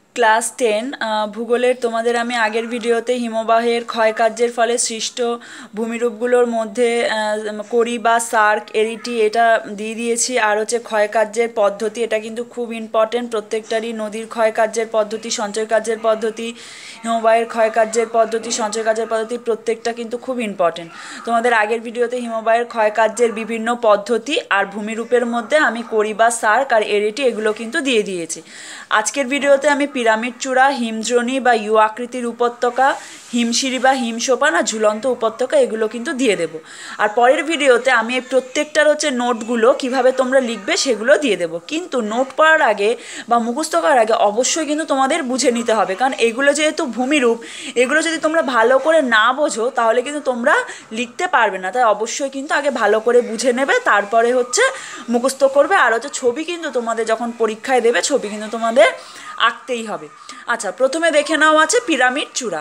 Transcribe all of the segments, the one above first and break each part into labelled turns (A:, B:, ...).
A: Class 10 ভূগোলের তোমাদের আমি আগের ভিডিওতে হিমবাহের ক্ষয়কার্যের ফলে সৃষ্ট ভূমিরূপগুলোর মধ্যে করি বা সার্ক এরিটি এটা দিয়ে দিয়েছি। আর হচ্ছে ক্ষয়কার্যের পদ্ধতি, এটা কিন্তু খুব ইম্পর্টেন্ট প্রত্যেকটারই। নদীর ক্ষয়কার্যের পদ্ধতি, সঞ্চয় কার্যের পদ্ধতি, হিমবাহের ক্ষয়কার্যের পদ্ধতি, সঞ্চয় কার্যের পদ্ধতি প্রত্যেকটা কিন্তু খুব ইম্পর্টেন্ট। তোমাদের আগের ভিডিওতে হিমবাহের ক্ষয়কার্যের বিভিন্ন পদ্ধতি আর ভূমিরূপের মধ্যে আমি করি বা সার্ক আর এরিটি এগুলো কিন্তু দিয়ে দিয়েছি। আজকের ভিডিওতে আমি পিরামিড চূড়া, হিমদ্রোণী বা ইউ আকৃতির উপত্যকা, হিমশিরি বা হিমসোপান আর ঝুলন্ত উপত্যকা এগুলো কিন্তু দিয়ে দেব। আর পরের ভিডিওতে আমি এই প্রত্যেকটার হচ্ছে নোটগুলো কিভাবে তোমরা লিখবে সেগুলো দিয়ে দেব। কিন্তু নোট পড়ার আগে বা মুখস্থ করার আগে অবশ্যই কিন্তু তোমাদের বুঝে নিতে হবে, কারণ এগুলো যেহেতু ভূমিরূপ, এগুলো যদি তোমরা ভালো করে না বোঝো তাহলে কিন্তু তোমরা লিখতে পারবে না। তাই অবশ্যই কিন্তু আগে ভালো করে বুঝে নেবে, তারপরে হচ্ছে মুখস্থ করবে। আর হচ্ছে ছবি কিন্তু তোমাদের যখন পরীক্ষায় দেবে ছবি কিন্তু তোমাদের আঁকতেই হবে। আচ্ছা, প্রথমে দেখে নাও আছে পিরামিড চূড়া।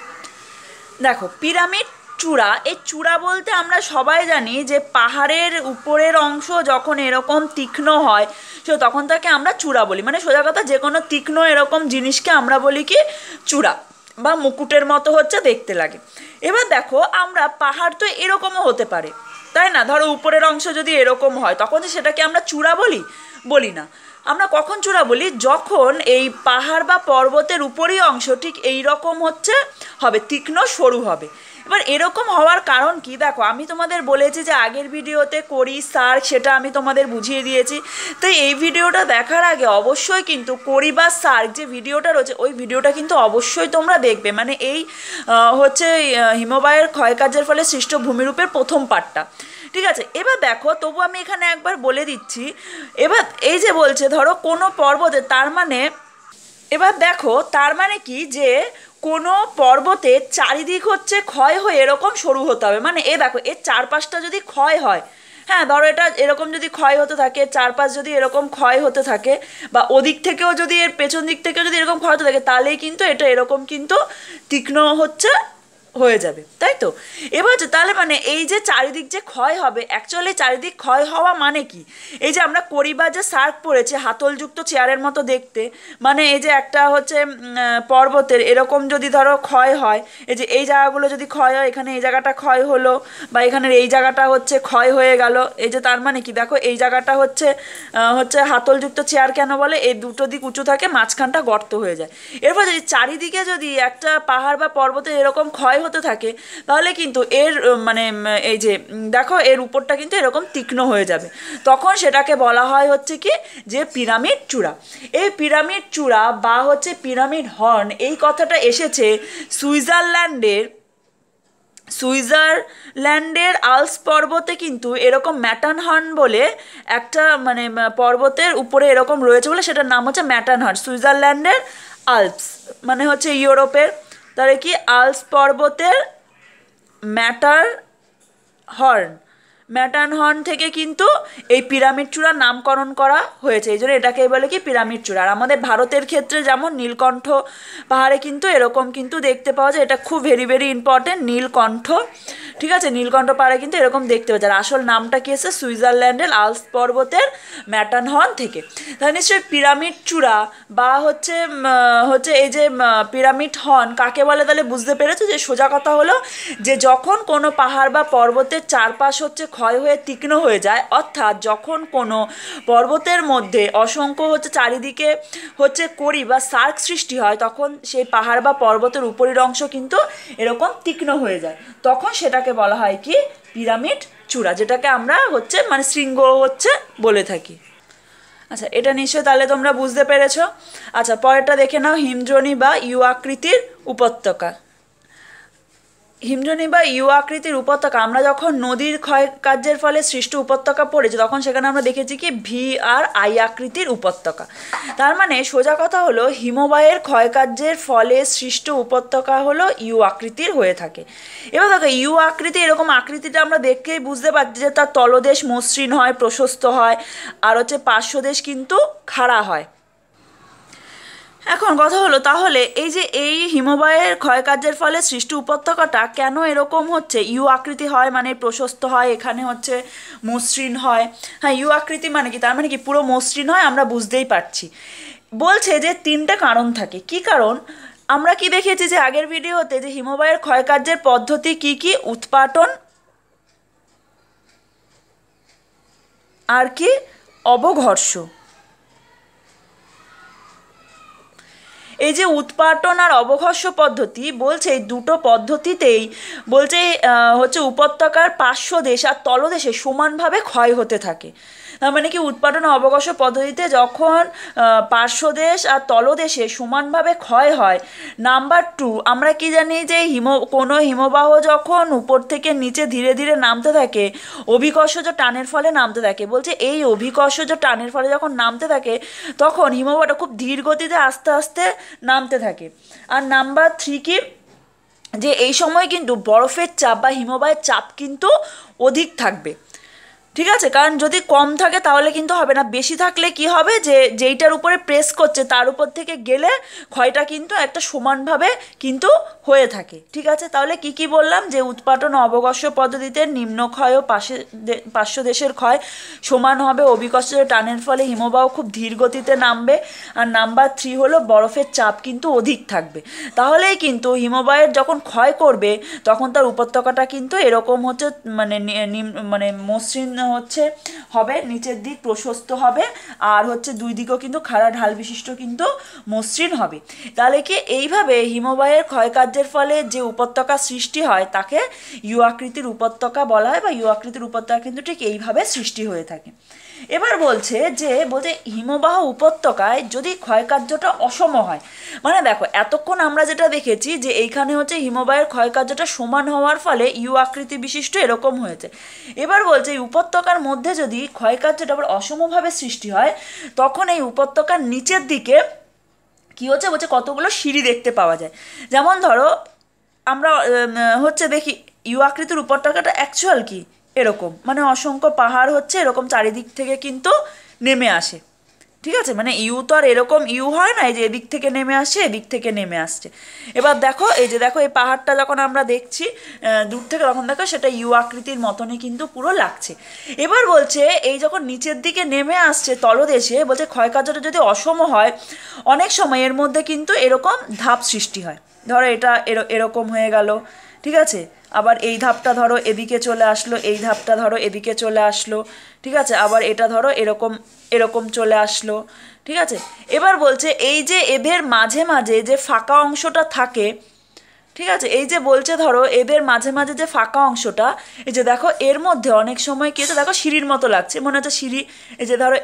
A: দেখো, পিরামিড চূড়া, এই চূড়া বলতে আমরা সবাই জানি যে পাহাড়ের উপরের অংশ যখন এরকম তীক্ষ্ণ হয় তো তখন তাকে আমরা চূড়া বলি। মানে সোজা কথা, যে কোনো তীক্ষ্ণ এরকম জিনিসকে আমরা বলি কি চূড়া, বা মুকুটের মতো হচ্ছে দেখতে লাগে। এবার দেখো, আমরা পাহাড় তো এরকমও হতে পারে, তাই না? ধরো উপরের অংশ যদি এরকম হয় তখন সেটাকে আমরা চূড়া বলি? বলি না। আমরা কখন চূড়া বলি? যখন এই পাহাড় বা পর্বতের উপরই অংশ ঠিক এই রকম হচ্ছে হবে, তীক্ষ্ণ সরু হবে। এবার এরকম হওয়ার কারণ কি? দেখো, আমি তোমাদের বলেছি যে আগের ভিডিওতে করি সার্ক, সেটা আমি তোমাদের বুঝিয়ে দিয়েছি। তো এই ভিডিওটা দেখার আগে অবশ্যই কিন্তু করি বা সার্ক যে ভিডিওটা রয়েছে ওই ভিডিওটা কিন্তু অবশ্যই তোমরা দেখবে। মানে এই হচ্ছে হিমবাহের ক্ষয়কার্যের ফলে সৃষ্ট ভূমিরূপের প্রথম পার্টটা, ঠিক আছে? এবার দেখো, তবু আমি এখানে একবার বলে দিচ্ছি। এবার এই যে বলছে ধরো কোনো পর্বতে, তার মানে এবার দেখো তার মানে কি, যে কোনো পর্বতের চারিদিক হচ্ছে ক্ষয় হয়ে এরকম সরু হতে হবে। মানে এ দেখো, এর চারপাশটা যদি ক্ষয় হয়, হ্যাঁ ধরো এটা এরকম যদি ক্ষয় হতে থাকে, চারপাশ যদি এরকম ক্ষয় হতে থাকে, বা ওদিক থেকেও যদি এর পেছন দিক থেকেও যদি এরকম ক্ষয় হতে থাকে, তাহলেই কিন্তু এটা এরকম কিন্তু তীক্ষ্ণ হচ্ছে হয়ে যাবে, তাই তো? এবার হচ্ছে তাহলে মানে এই যে চারিদিক যে ক্ষয় হবে, অ্যাকচুয়ালি চারিদিক ক্ষয় হওয়া মানে কি? এই যে আমরা করিবার যে সার্ক পড়েছে হাতলযুক্ত চেয়ারের মতো দেখতে, মানে এই যে একটা হচ্ছে পর্বতের এরকম যদি ধরো ক্ষয় হয়, এই যে এই জায়গাগুলো যদি ক্ষয় হয়, এখানে এই জায়গাটা ক্ষয় হলো, বা এখানের এই জায়গাটা হচ্ছে ক্ষয় হয়ে গেল, এই যে তার মানে কি দেখো এই জায়গাটা হচ্ছে হচ্ছে হাতলযুক্ত চেয়ার কেন বলে? এই দুটো দিক উঁচু থাকে, মাঝখানটা গর্ত হয়ে যায়। এরপর যদি চারিদিকে যদি একটা পাহাড় বা পর্বতে এরকম ক্ষয় হতে থাকে, তাহলে কিন্তু এর মানে এই যে দেখো এর উপরটা কিন্তু এরকম তীক্ষ্ণ হয়ে যাবে। তখন সেটাকে বলা হয় হচ্ছে কি, যে পিরামিড চূড়া। এই পিরামিড চূড়া বা হচ্ছে পিরামিড হর্ন, এই কথাটা এসেছে সুইজারল্যান্ডের আল্পস পর্বতে। কিন্তু এরকম ম্যাটারহর্ন বলে একটা মানে পর্বতের উপরে এরকম রয়েছে বলে সেটার নাম হচ্ছে ম্যাটারহর্ন। সুইজারল্যান্ডের আল্পস মানে হচ্ছে ইউরোপের, তাহলে কি আল্পস পর্বতের ম্যাটারহর্ন, ম্যাটারহর্ন থেকে কিন্তু এই পিরামিড চূড়ার নামকরণ করা হয়েছে। এই জন্য এটাকে বলে কি পিরামিড চূড়া। আর আমাদের ভারতের ক্ষেত্রে যেমন নীলকণ্ঠ পাহাড়ে কিন্তু এরকম কিন্তু দেখতে পাওয়া যায়, এটা খুব ভেরি ভেরি ইম্পর্টেন্ট, নীলকণ্ঠ, ঠিক আছে? নীলকণ্ঠ পাহাড়ে কিন্তু এরকম দেখতে পাওয়া যায়। আর আসল নামটা কি এসে সুইজারল্যান্ডের আল্পস পর্বতের ম্যাটারহর্ন থেকে। তাহলে নিশ্চয়ই পিরামিড চূড়া বা হচ্ছে হচ্ছে এই যে পিরামিড হর্ন কাকে বলে তাহলে বুঝতে পেরেছো? যে সোজা কথা হলো যে যখন কোনো পাহাড় বা পর্বতের চারপাশ হচ্ছে ক্ষয় হয়ে তীক্ষ্ণ হয়ে যায়, অর্থাৎ যখন কোনো পর্বতের মধ্যে অসংখ্য হচ্ছে চারিদিকে হচ্ছে করি বা সার্ক সৃষ্টি হয়, তখন সেই পাহাড় বা পর্বতের উপরের অংশ কিন্তু এরকম তীক্ষ্ণ হয়ে যায়, তখন সেটাকে বলা হয় কি পিরামিড চূড়া, যেটাকে আমরা হচ্ছে মানে শৃঙ্গ হচ্ছে বলে থাকি। আচ্ছা, এটা নিশ্চয়ই তাহলে তোমরা বুঝতে পেরেছো। আচ্ছা, পরেরটা দেখে নাও, হিমদ্রোণী বা ইউ আকৃতির উপত্যকা। হিমদ্রোণী বা ইউ আকৃতির উপত্যকা, আমরা যখন নদীর ক্ষয়কার্যের ফলে সৃষ্ট উপত্যকা পড়েছে তখন সেখানে আমরা দেখেছি কি ভি আর আই আকৃতির উপত্যকা। তার মানে সোজা কথা হলো হিমবাহের ক্ষয়কার্যের ফলে সৃষ্ট উপত্যকা হলো ইউ আকৃতির হয়ে থাকে। এবার দেখো, ইউ আকৃতি, এরকম আকৃতিটা আমরা দেখেই বুঝতে পারছি যে তার তলদেশ মসৃণ হয়, প্রশস্ত হয়, আর হচ্ছে পার্শ্বদেশ কিন্তু খাড়া হয়। এখন কথা হলো, তাহলে এই যে এই হিমবাহের ক্ষয়কার্যের ফলে সৃষ্ট উপত্যকাটা কেন এরকম হচ্ছে ইউ আকৃতি হয়, মানে প্রশস্ত হয়, এখানে হচ্ছে মসৃণ হয়। হ্যাঁ, ইউ আকৃতি মানে কি? তার মানে কি পুরো মসৃণ হয়, আমরা বুঝতেই পারছি। বলছে যে তিনটা কারণ থাকে। কি কারণ? আমরা কি দেখেছি যে আগের ভিডিওতে যে হিমবাহের ক্ষয়কার্যের পদ্ধতি কি কি? উৎপাটন, আর কি? অবঘর্ষ। এই যে উৎপাটন আর অবঘর্ষ পদ্ধতি বলছে, এই দুটো পদ্ধতিতেই বলছে হচ্ছে উপত্যকার পার্শ্বদেশ আর তলদেশে সমানভাবে ক্ষয় হতে থাকে। তার মানে কি, উৎপাটন ও অবঘর্ষ পদ্ধতিতে যখন পার্শ্বদেশ আর তলদেশে সমানভাবে ক্ষয় হয়। নাম্বার টু, আমরা কি জানি যে কোনো হিমবাহ যখন উপর থেকে নিচে ধীরে ধীরে নামতে থাকে, অভিকর্ষজ টানের ফলে নামতে থাকে। বলছে এই অভিকর্ষজ টানের ফলে যখন নামতে থাকে তখন হিমবাহটা খুব ধীর গতিতে আস্তে আস্তে নামতে থাকে। আর নাম্বার থ্রি কি, যে এই সময় কিন্তু বরফের চাপ বা হিমবাহের চাপ কিন্তু অধিক থাকবে। ঠিক আছে, কারণ যদি কম থাকে তাহলে কিন্তু হবে না, বেশি থাকলে কি হবে, যে যেইটার উপরে প্রেস করছে তার উপর থেকে গেলে ক্ষয়টা কিন্তু একটা সমানভাবে কিন্তু হয়ে থাকে। ঠিক আছে, তাহলে কি কি বললাম, যে উৎপাটন ও অবকর্ষ পদ্ধতিতে নিম্ন ক্ষয় ও পার্শ্ব দেশের ক্ষয় সমান হবে, অভিকর্ষ টানের ফলে হিমবাহ খুব ধীর গতিতে নামবে। আর নাম্বার থ্রি হলো বরফের চাপ কিন্তু অধিক থাকবে। তাহলেই কিন্তু হিমবাহের যখন ক্ষয় করবে তখন তার উপত্যকাটা কিন্তু এরকম হচ্ছে, মানে মসৃণ হচ্ছে হবে, নিচের দিক প্রশস্ত হবে, আর হচ্ছে দুই দিকেও কিন্তু খাড়া ঢাল বিশিষ্ট কিন্তু মসৃণ হবে। তাহলে কি এইভাবে হিমবাহের ক্ষয়কার্যের ফলে যে উপত্যকা সৃষ্টি হয় তাকে ইউ আকৃতির উপত্যকা বলা হয়, বা ইউ আকৃতির উপত্যকা কিন্তু ঠিক এইভাবে সৃষ্টি হয়ে থাকে। এবার বলছে হিমবাহ উপত্যকায় যদি ক্ষয়কার্যটা অসম হয়, মানে দেখো এতক্ষণ আমরা যেটা দেখেছি যে এইখানে হচ্ছে হিমবাহের ক্ষয়কার্যটা সমান হওয়ার ফলে ইউ আকৃতি বিশিষ্ট এরকম হয়েছে। এবার বলছে এই উপত্যকার মধ্যে যদি ক্ষয়কার্যটা আবার অসমভাবে সৃষ্টি হয় তখন এই উপত্যকার নিচের দিকে কি হচ্ছে, বলছে কতগুলো সিঁড়ি দেখতে পাওয়া যায়। যেমন ধরো আমরা হচ্ছে দেখি ইউ আকৃতির উপত্যকাটা অ্যাকচুয়াল কি এরকম, মানে অসংখ্য পাহাড় হচ্ছে এরকম চারিদিক থেকে কিন্তু নেমে আসে। ঠিক আছে, মানে ইউ তো আর এরকম ইউ হয় না, এই যে এদিক থেকে নেমে আসছে এদিক থেকে নেমে আসছে। এবার দেখো এই পাহাড়টা যখন আমরা দেখছি দূর থেকে, তখন দেখো সেটা ইউ আকৃতির মতনই কিন্তু পুরো লাগছে। এবার বলছে এই যখন নিচের দিকে নেমে আসছে তলদেশে, বলছে ক্ষয়কার্যটা যদি অসম হয় অনেক সময় এর মধ্যে কিন্তু এরকম ধাপ সৃষ্টি হয়। ধরো এটা এরকম হয়ে গেল, ঠিক আছে, আবার এই ধাপটা ধরো এদিকে চলে আসলো, এই ধাপটা ধরো এদিকে চলে আসলো, ঠিক আছে, আবার এটা ধরো এরকম এরকম চলে আসলো। ঠিক আছে, এবার বলছে এই যে এদের মাঝে মাঝে যে ফাঁকা অংশটা থাকে, ঠিক আছে, এই যে বলছে ধরো এদের মাঝে মাঝে যে ফাঁকা অংশটা, এই যে দেখো এর মধ্যে অনেক সময় কি হচ্ছে, দেখো সিঁড়ির মতো লাগছে, মনে হচ্ছে সিঁড়ি। এই যে ধরো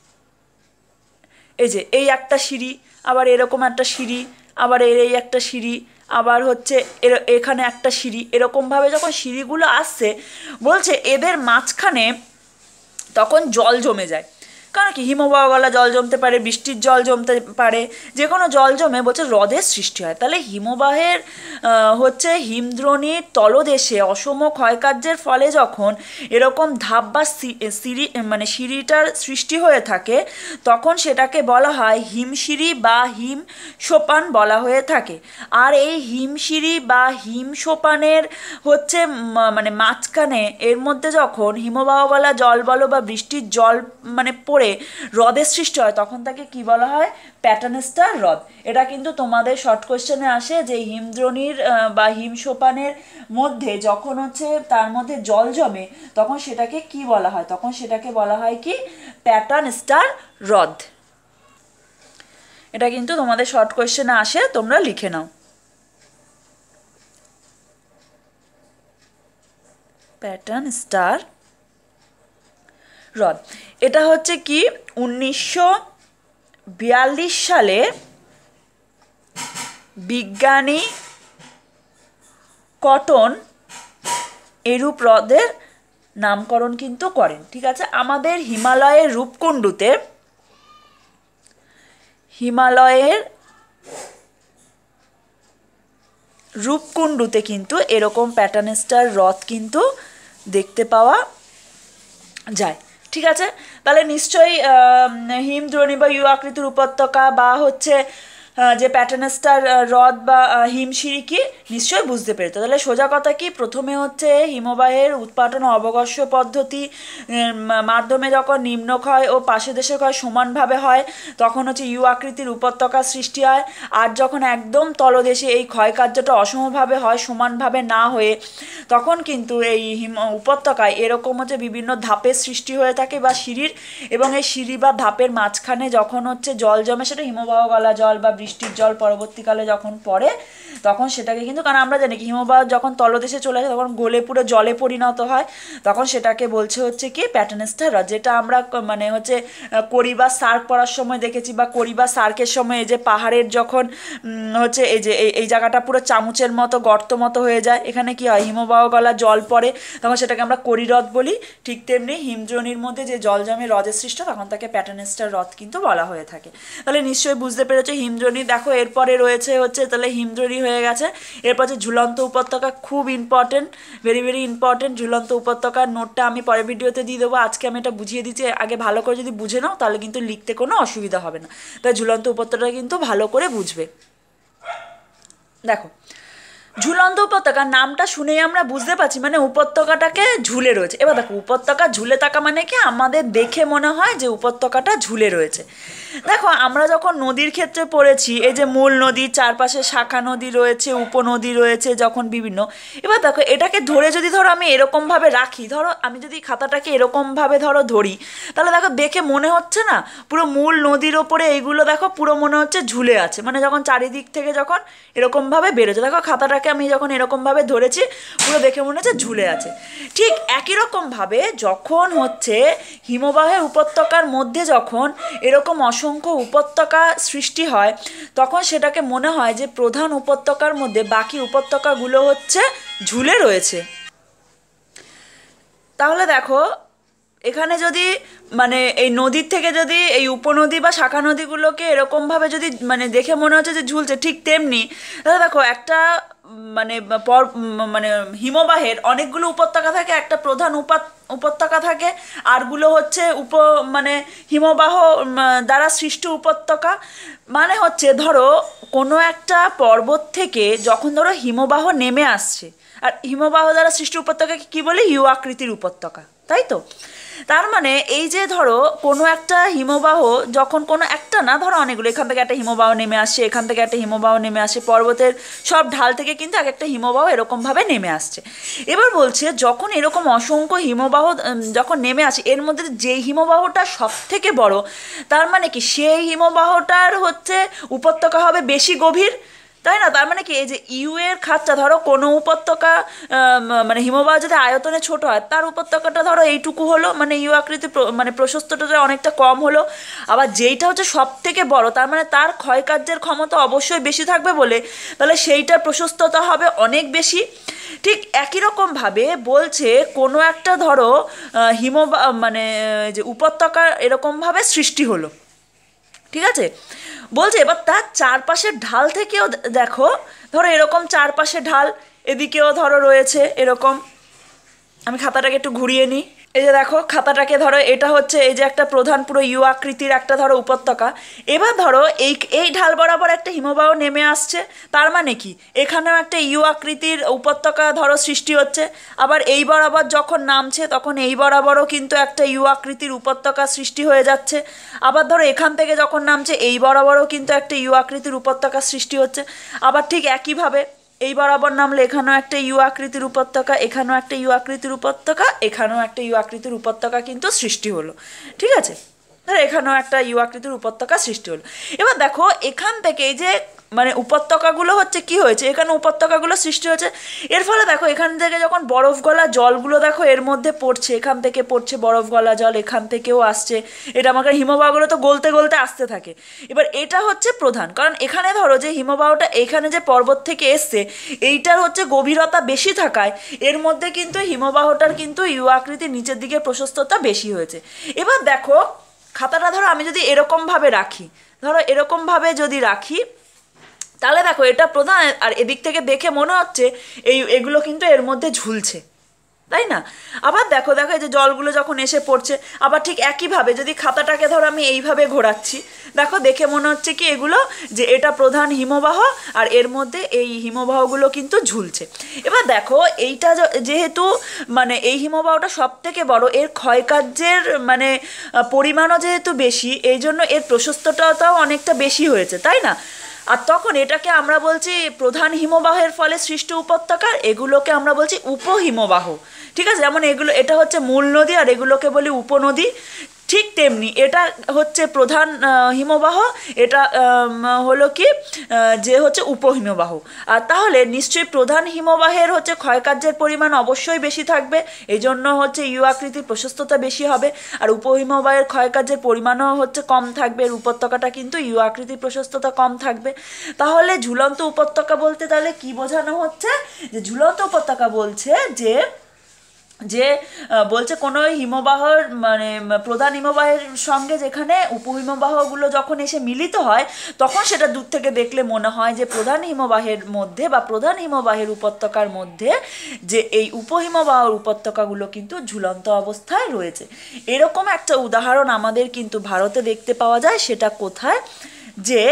A: এই যে এই একটা সিঁড়ি, আবার এরকম একটা সিঁড়ি, আবার এই একটা সিঁড়ি, আবার হচ্ছে এখানে একটা সিঁড়ি, এরকমভাবে যখন সিঁড়িগুলো আসছে বলছে এদের মাঝখানে তখন জল জমে যায়। কারণ কি, হিমবাহগলা জল জমতে পারে, বৃষ্টির জল জমতে পারে, যে কোনো জল জমে বলছে হ্রদের সৃষ্টি হয়। তাহলে হিমবাহের হচ্ছে হিমদ্রোণীর তলদেশে অসম ক্ষয়কার্যের ফলে যখন এরকম ধাপ বা সিঁড়ি মানে সিঁড়িটার সৃষ্টি হয়ে থাকে তখন সেটাকে বলা হয় হিমশিরি বা হিম সোপান বলা হয়ে থাকে। আর এই হিমশিরি বা হিম সোপানের হচ্ছে মানে মাঝখানে এর মধ্যে যখন হিমবাহগলা জল বলো বা বৃষ্টির জল মানে পড়ে হ্রদের সৃষ্টি হয় তখন তাকে কি বলা হয়, প্যাটার্নস্টার হ্রদ। এটা কিন্তু তোমাদের শর্ট কোশ্চেনে আসে যে হিমদ্রোণীর বা হিমসোপানের মধ্যে যখন হচ্ছে তার মধ্যে জল জমে তখন সেটাকে কি বলা হয়, তখন সেটাকে বলা হয় কি, প্যাটার্নস্টার হ্রদ। এটা কিন্তু তোমাদের শর্ট কোশ্চেনে আসে, তোমরা লিখে নাও। প্যাটার্নস্টার হ্রদ। এটা হচ্ছে কি 1942 সালে বিজ্ঞানী কটন এরূপ হ্রদের নামকরণ কিন্তু করেন। ঠিক আছে, আমাদের হিমালয়ের রূপকুণ্ডুতে কিন্তু এরকম প্যাটার্নস্টার হ্রদ কিন্তু দেখতে পাওয়া যায়। ঠিক আছে, তাহলে নিশ্চয়ই হিমদ্রোণী বা ইউ আকৃতির উপত্যকা বা হচ্ছে যে প্যাটার্নাস্টার হ্রদ বা হিমশিরি কি নিশ্চয়ই বুঝতে পেরেছো। তাহলে সোজা কথা কি, প্রথমে হচ্ছে হিমবাহের উৎপাটন অবকাশ্য পদ্ধতি মাধ্যমে যখন নিম্নক্ষয় ও পাশেদেশের ক্ষয় সমানভাবে হয় তখন হচ্ছে ইউ আকৃতির উপত্যকা সৃষ্টি হয়। আর যখন একদম তলদেশে এই ক্ষয়কার্যটা অসমভাবে হয়, সমানভাবে না হয়ে, তখন কিন্তু এই উপত্যকায় এরকম হচ্ছে বিভিন্ন ধাপের সৃষ্টি হয়ে থাকে বা সিঁড়ির, এবং এই সিঁড়ি বা ধাপের মাঝখানে যখন হচ্ছে জল জমে, সেটা হিমবাহ গলা জল বা বৃষ্টির জল পরবর্তীকালে যখন পড়ে তখন সেটাকে কিন্তু, কারণ আমরা জানি কি হিমবাহ যখন তলদেশে চলে আসে তখন গলে পুরো জলে পরিণত হয়, তখন সেটাকে বলছে হচ্ছে কি প্যাটার্নাস্টার হ্রদ, যেটা আমরা মানে হচ্ছে করি বা সার্ক পড়ার সময় দেখেছি, বা করি বা সার্কের সময় এই যে পাহাড়ের যখন হচ্ছে এই যে এই জায়গাটা পুরো চামচের মতো গর্ত মতো হয়ে যায়, এখানে কি হয় হিমবাহ গলা জল পড়ে তখন সেটাকে আমরা করি হ্রদ বলি। ঠিক তেমনি হিমজনির মধ্যে যে জল জমে হ্রদের সৃষ্ট তখন তাকে প্যাটার্নাস্টার হ্রদ কিন্তু বলা হয়ে থাকে। তাহলে নিশ্চয়ই বুঝতে পেরেছো হিমজনি। দেখো এরপরে রয়েছে হচ্ছে তাহলে হিমজনি হয়ে গেছে, এরপর যে ঝুলন্ত উপত্যকা, খুব ইম্পর্টেন্ট, ভেরি ভেরি ইম্পর্টেন্ট। ঝুলন্ত উপত্যকার নোটটা আমি পরের ভিডিওতে দিয়ে দেবো, আজকে আমি এটা বুঝিয়ে দিচ্ছি, আগে ভালো করে যদি বুঝে নাও তাহলে কিন্তু লিখতে কোনো অসুবিধা হবে না। তাই ঝুলন্ত উপত্যকা কিন্তু ভালো করে বুঝবে। দেখো ঝুলন্ত উপত্যকা নামটা শুনেই আমরা বুঝতে পারছি মানে উপত্যকাটাকে ঝুলে রয়েছে। এবার দেখো উপত্যকা ঝুলে থাকা মানে কি, আমাদের দেখে মনে হয় যে উপত্যকাটা ঝুলে রয়েছে। দেখো আমরা যখন নদীর ক্ষেত্রে পড়েছি, এই যে মূল নদীর চারপাশে শাখা নদী রয়েছে, উপনদী রয়েছে যখন বিভিন্ন, এবার দেখো এটাকে ধরে যদি ধরো আমি এরকমভাবে রাখি, ধরো আমি যদি খাতাটাকে এরকমভাবে ধরো ধরি, তাহলে দেখো দেখে মনে হচ্ছে না পুরো মূল নদীর ওপরে এইগুলো দেখো পুরো মনে হচ্ছে ঝুলে আছে, মানে যখন চারিদিক থেকে যখন এরকমভাবে বেরোচ্ছে, দেখো খাতাটাকে আমি যখন এরকমভাবে ধরেছি পুরো দেখে মনে হচ্ছে ঝুলে আছে। ঠিক একই রকমভাবে যখন হচ্ছে হিমবাহের উপত্যকার মধ্যে যখন এরকম অসংখ্য উপত্যকা সৃষ্টি হয় তখন সেটাকে মনে হয় যে প্রধান উপত্যকার মধ্যে বাকি উপত্যকাগুলো হচ্ছে ঝুলে রয়েছে। তাহলে দেখো এখানে যদি মানে এই নদীর থেকে যদি এই উপনদী বা শাখা নদীগুলোকে এরকমভাবে যদি মানে দেখে মনে হচ্ছে যে ঝুলছে, ঠিক তেমনি তাহলে দেখো একটা মানে মানে হিমবাহের অনেকগুলো উপত্যকা থাকে, একটা প্রধান উপত্যকা থাকে, আরগুলো হচ্ছে মানে হিমবাহ দ্বারা সৃষ্ট উপত্যকা। মানে হচ্ছে ধরো কোনো একটা পর্বত থেকে যখন ধরো হিমবাহ নেমে আসছে, আর হিমবাহ দ্বারা সৃষ্ট উপত্যকাকে কী বলে, ইউ আকৃতির উপত্যকা, তাই তো? তার মানে এই যে ধরো কোনো একটা হিমবাহ যখন কোনো একটা না, ধরো অনেকগুলো, এখান থেকে একটা হিমবাহ নেমে আসছে, এখান থেকে একটা হিমবাহ নেমে আসছে, পর্বতের সব ঢাল থেকে কিন্তু এক একটা হিমবাহ এরকমভাবে নেমে আসছে। এবার বলছে যখন এরকম অসংখ্য হিমবাহ যখন নেমে আসে, এর মধ্যে যেই হিমবাহটা সব থেকে বড়, তার মানে কি সেই হিমবাহটার হচ্ছে উপত্যকা হবে বেশি গভীর, তাই না? তার মানে কি এই যে ইউ এর খাতটা, ধরো কোনো উপত্যকা মানে হিমবাহ যদি আয়তনে ছোট হয় তার উপত্যকাটা ধরো এইটুকু হলো, মানে ইউ আকৃতি মানে প্রশস্তটা অনেকটা কম হলো। আবার যেইটা হচ্ছে সব থেকে বড় তার মানে তার ক্ষয়কার্যের ক্ষমতা অবশ্যই বেশি থাকবে বলে তাহলে সেইটার প্রশস্ততা হবে অনেক বেশি। ঠিক একই রকমভাবে বলছে কোনো একটা ধরো হিমবাহ মানে যে উপত্যকা এরকমভাবে সৃষ্টি হলো, ঠিক আছে? বলছে এবার তার চারপাশের ঢাল থেকেও দেখো, ধরো এরকম চারপাশে ঢাল, এদিকেও ধরো রয়েছে এরকম, আমি খাতাটাকে একটু ঘুরিয়ে নিই, এই যে দেখো খাতাটাকে ধরো এটা হচ্ছে এই যে একটা প্রধান পুরো ইউ আকৃতির একটা ধরো উপত্যকা। এবার ধরো এই ঢাল বরাবর একটা হিমবাহ নেমে আসছে, তার মানে কি এখানেও একটা ইউ আকৃতির উপত্যকা ধরো সৃষ্টি হচ্ছে। আবার এই বরাবর যখন নামছে তখন এই বরাবরও কিন্তু একটা ইউ আকৃতির উপত্যকা সৃষ্টি হয়ে যাচ্ছে। আবার ধরো এখান থেকে যখন নামছে এই বরাবরও কিন্তু একটা ইউ আকৃতির উপত্যকা সৃষ্টি হচ্ছে। আবার ঠিক একইভাবে এই বরাবর নামলে এখানেও একটা ইউ আকৃতির উপত্যকা, এখানেও একটা ইউ আকৃতির উপত্যকা, এখানেও একটা ইউ আকৃতির উপত্যকা কিন্তু সৃষ্টি হলো, ঠিক আছে? ধরো এখানেও একটা ইউ আকৃতির উপত্যকা সৃষ্টি হলো। এবার দেখো এখান থেকে এই যে মানে উপত্যকাগুলো হচ্ছে কি হয়েছে, এখানে উপত্যকাগুলো সৃষ্টি হয়েছে, এর ফলে দেখো এখান থেকে যখন বরফ গলা জলগুলো দেখো এর মধ্যে পড়ছে, এখান থেকে পড়ছে বরফ গলা জল, এখান থেকেও আসছে, এটা আমাকে হিমবাহগুলো তো গলতে গলতে আসতে থাকে। এবার এটা হচ্ছে প্রধান কারণ এখানে ধরো যে হিমবাহটা এখানে যে পর্বত থেকে এসছে এইটার হচ্ছে গভীরতা বেশি থাকায় এর মধ্যে কিন্তু হিমবাহটার কিন্তু ইউ আকৃতির নিচের দিকে প্রশস্ততা বেশি হয়েছে। এবার দেখো খাতাটা ধরো আমি যদি এরকমভাবে রাখি, ধরো এরকমভাবে যদি রাখি তাহলে দেখো এটা প্রধান, আর এদিক থেকে দেখে মনে হচ্ছে এগুলো কিন্তু এর মধ্যে ঝুলছে, তাই না? আবার দেখো দেখো এই যে জলগুলো যখন এসে পড়ছে, আবার ঠিক একইভাবে যদি খাতাটাকে ধরো আমি এইভাবে ঘোরাচ্ছি, দেখো দেখে মনে হচ্ছে কি এগুলো যে এটা প্রধান হিমবাহ, আর এর মধ্যে এই হিমবাহগুলো কিন্তু ঝুলছে। এবার দেখো এইটা যেহেতু মানে এই হিমবাহটা সব থেকে বড়, এর ক্ষয়কার্যের মানে পরিমাণও যেহেতু বেশি, এই জন্য এর প্রশস্ততাও অনেকটা বেশি হয়েছে, তাই না? আর তখন এটাকে আমরা বলছি প্রধান হিমবাহের ফলে সৃষ্ট উপত্যকা, এগুলোকে আমরা বলছি উপহিমবাহ। ঠিক আছে, যেমন এটা হচ্ছে মূল নদী আর এগুলোকে বলি উপনদী, ঠিক তেমনি এটা হচ্ছে প্রধান হিমবাহ, এটা হলো কি যে হচ্ছে উপহিমবাহ। আর তাহলে নিশ্চয়ই প্রধান হিমবাহের হচ্ছে ক্ষয়কার্যের পরিমাণ অবশ্যই বেশি থাকবে, এই জন্য হচ্ছে ইউ আকৃতির প্রশস্ততা বেশি হবে। আর উপহিমবাহের ক্ষয়কার্যের পরিমাণও হচ্ছে কম থাকবে, এর উপত্যকাটা কিন্তু ইউ আকৃতির প্রশস্ততা কম থাকবে। তাহলে ঝুলন্ত উপত্যকা বলতে তাহলে কি বোঝানো হচ্ছে? যে ঝুলন্ত উপত্যকা বলছে যে যে বলছে কোনো হিমবাহর মানে প্রধান হিমবাহের সঙ্গে যেখানে উপহিমবাহগুলো যখন এসে মিলিত হয়, তখন সেটা দূর থেকে দেখলে মনে হয় যে প্রধান হিমবাহের মধ্যে বা প্রধান হিমবাহের উপত্যকার মধ্যে যে এই উপহিমবাহের উপত্যকাগুলো কিন্তু ঝুলন্ত অবস্থায় রয়েছে। এরকম একটা উদাহরণ আমাদের কিন্তু ভারতে দেখতে পাওয়া যায়। সেটা কোথায়? যে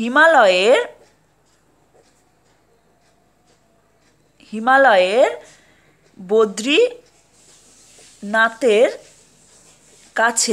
A: হিমালয়ের বদ্রীনাথের কাছে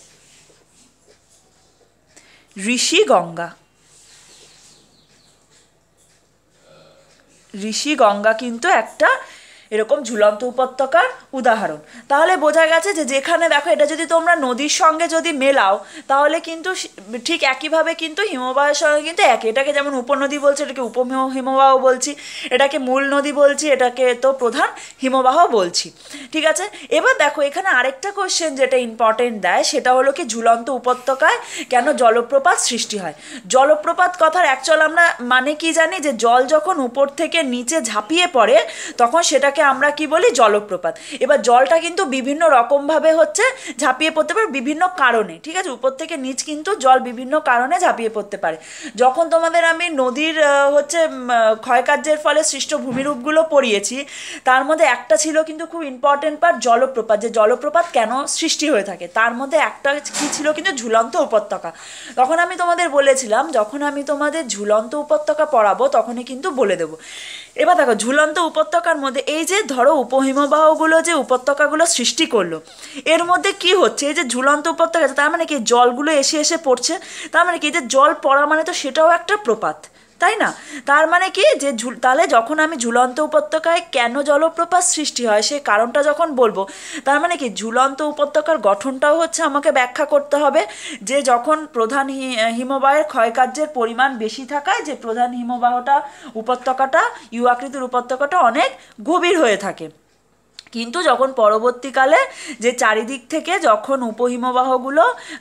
A: ঋষিগঙ্গা কিন্তু একটা এরকম ঝুলন্ত উপত্যকার উদাহরণ। তাহলে বোঝা গেছে যে যেখানে দেখো এটা যদি তোমরা নদীর সঙ্গে যদি মেলাও, তাহলে কিন্তু ঠিক একইভাবে কিন্তু হিমবাহের সঙ্গে কিন্তু একই, এটাকে যেমন উপনদী বলছি, এটাকে উপহিমবাহ বলছি, এটাকে মূল নদী বলছি, এটাকে তো প্রধান হিমবাহ বলছি। ঠিক আছে, এবার দেখো এখানে আরেকটা কোশ্চেন যেটা ইম্পর্টেন্ট দেয়, সেটা হলো কি ঝুলন্ত উপত্যকায় কেন জলপ্রপাত সৃষ্টি হয়। জলপ্রপাত কথার অ্যাকচুয়াল আমরা মানে কি জানি, যে জল যখন উপর থেকে নিচে ঝাঁপিয়ে পড়ে তখন সেটাকে আমরা কি বলি, জলপ্রপাত। এবার জলটা কিন্তু বিভিন্ন রকমভাবে হচ্ছে ঝাঁপিয়ে পড়তে পারে বিভিন্ন কারণে। ঠিক আছে, উপর থেকে নিচ কিন্তু জল বিভিন্ন কারণে ঝাঁপিয়ে পড়তে পারে। যখন তোমাদের আমি নদীর হচ্ছে ক্ষয়কার্যের ফলে সৃষ্ট ভূমিরূপগুলো পড়িয়েছি, তার মধ্যে একটা ছিল কিন্তু খুব ইম্পর্টেন্ট পার্ট জলপ্রপাত, যে জলপ্রপাত কেন সৃষ্টি হয়ে থাকে, তার মধ্যে একটা কি ছিল কিন্তু ঝুলন্ত উপত্যকা। তখন আমি তোমাদের বলেছিলাম, যখন আমি তোমাদের ঝুলন্ত উপত্যকা পড়াবো তখনই কিন্তু বলে দেবো। এবার দেখো ঝুলন্ত উপত্যকার মধ্যে এই যে ধরো উপহিমবাহগুলো যে উপত্যকাগুলো সৃষ্টি করলো, এর মধ্যে কি হচ্ছে, এই যে ঝুলন্ত উপত্যকা, তার মানে কি জলগুলো এসে এসে পড়ছে, তার মানে কি যে জল পড়া মানে তো সেটাও একটা প্রপাত, তাই না? তার মানে কি যে তাহলে যখন আমি ঝুলন্ত উপত্যকায় কেন জলপ্রপাত সৃষ্টি হয় সেই কারণটা যখন বলবো, তার মানে কি ঝুলন্ত উপত্যকার গঠনটাও হচ্ছে আমাকে ব্যাখ্যা করতে হবে, যে যখন প্রধান হিমবাহের ক্ষয়কার্যের পরিমাণ বেশি থাকায় যে প্রধান হিমবাহটা উপত্যকাটা ইউ আকৃতির উপত্যকাটা অনেক গভীর হয়ে থাকে। কিন্তু যখন পরবর্তীকালে যে চারিদিক থেকে যখন উপহিমবাহগুলো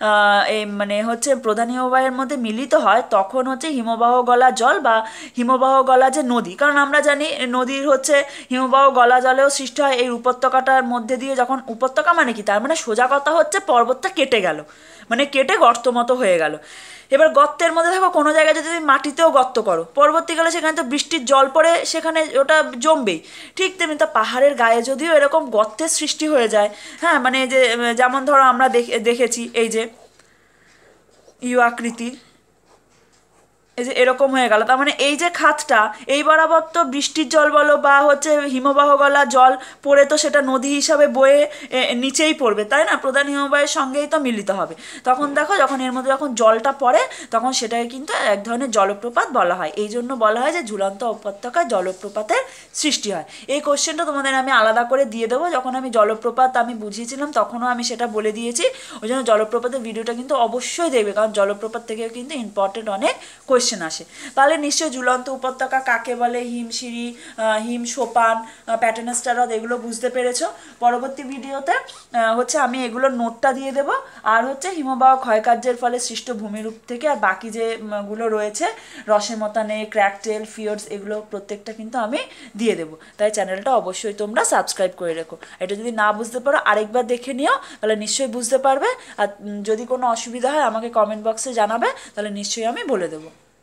A: মানে হচ্ছে প্রধান হিমবাহের মধ্যে মিলিত হয়, তখন হচ্ছে হিমবাহ গলা জল বা হিমবাহ গলা যে নদী, কারণ আমরা জানি নদীর হচ্ছে হিমবাহ গলা জলেও সৃষ্টি হয় এই উপত্যকাটার মধ্যে দিয়ে। যখন উপত্যকা মানে কি, তার মানে সোজা কথা হচ্ছে পর্বতটা কেটে গেল, মানে কেটে গর্ত মতো হয়ে গেল। এবার গর্তের মধ্যে দেখো কোনো জায়গায় যদি তুমি মাটিতেও গর্ত করো, পরবর্তীকালে সেখানে তো বৃষ্টির জল পড়ে সেখানে ওটা জমবেই। ঠিক তেমনি তা পাহাড়ের গায়ে যদিও এরকম গর্তের সৃষ্টি হয়ে যায়, হ্যাঁ, মানে যে যেমন ধরো আমরা দেখেছি এই যে ইউ আকৃতির এই যে এরকম হয়ে গেল, তার মানে এই যে খাতটা এই বরাবর তো বৃষ্টির জল বলো বা হচ্ছে হিমবাহ গলা জল পড়ে তো সেটা নদী হিসাবে বয়ে নিচেই পড়বে, তাই না? প্রধান হিমবাহের সঙ্গেই তো মিলিত হবে। তখন দেখো যখন এর মধ্যে যখন জলটা পড়ে তখন সেটাকে কিন্তু এক ধরনের জলপ্রপাত বলা হয়। এই জন্য বলা হয় যে ঝুলন্ত উপত্যকায় জলপ্রপাতের সৃষ্টি হয়। এই কোশ্চেনটা তোমাদের আমি আলাদা করে দিয়ে দেবো, যখন আমি জলপ্রপাত আমি বুঝিয়েছিলাম তখনও আমি সেটা বলে দিয়েছি। ওই জন্য জলপ্রপাতের ভিডিওটা কিন্তু অবশ্যই দেখবে, কারণ জলপ্রপাত থেকেও কিন্তু ইম্পর্টেন্ট অনেক কোয়েশ্চেন আসে। তাহলে নিশ্চয়ই ঝুলন্ত উপত্যকা কাকে বলে, হিমশিরি, হিম সোপান, প্যাটার্নাস্টার হ্রদ, এগুলো বুঝতে পেরেছো। পরবর্তী ভিডিওতে হচ্ছে আমি এগুলোর নোটটা দিয়ে দেবো, আর হচ্ছে হিমবাহ ক্ষয়কার্যের ফলে সৃষ্ট ভূমিরূপ থেকে আর বাকি যেগুলো রয়েছে রসেমতানে, ক্র্যাকটেল, ফিওর্ডস, এগুলো প্রত্যেকটা কিন্তু আমি দিয়ে দেবো। তাই চ্যানেলটা অবশ্যই তোমরা সাবস্ক্রাইব করে রেখো। এটা যদি না বুঝতে পারো আরেকবার দেখে নিও, তাহলে নিশ্চয়ই বুঝতে পারবে। আর যদি কোনো অসুবিধা হয় আমাকে কমেন্ট বক্সে জানাবে, তাহলে নিশ্চয়ই আমি বলে দেবো।